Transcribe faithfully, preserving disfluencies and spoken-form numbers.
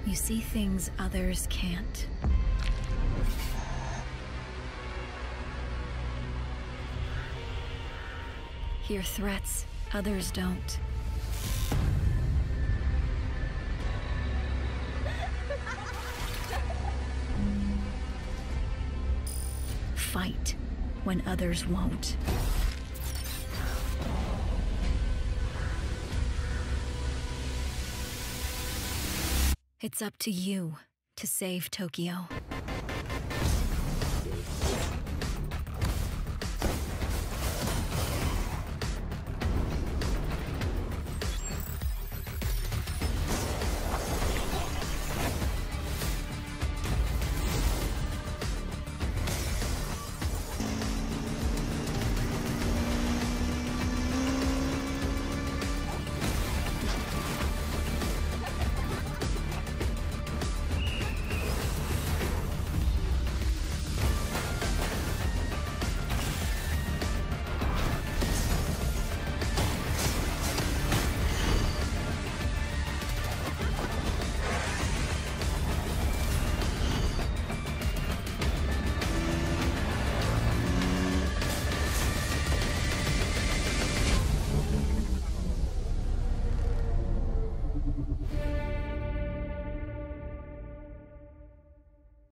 You see things others can't. Hear threats others don't. Fight when others won't. It's up to you to save Tokyo.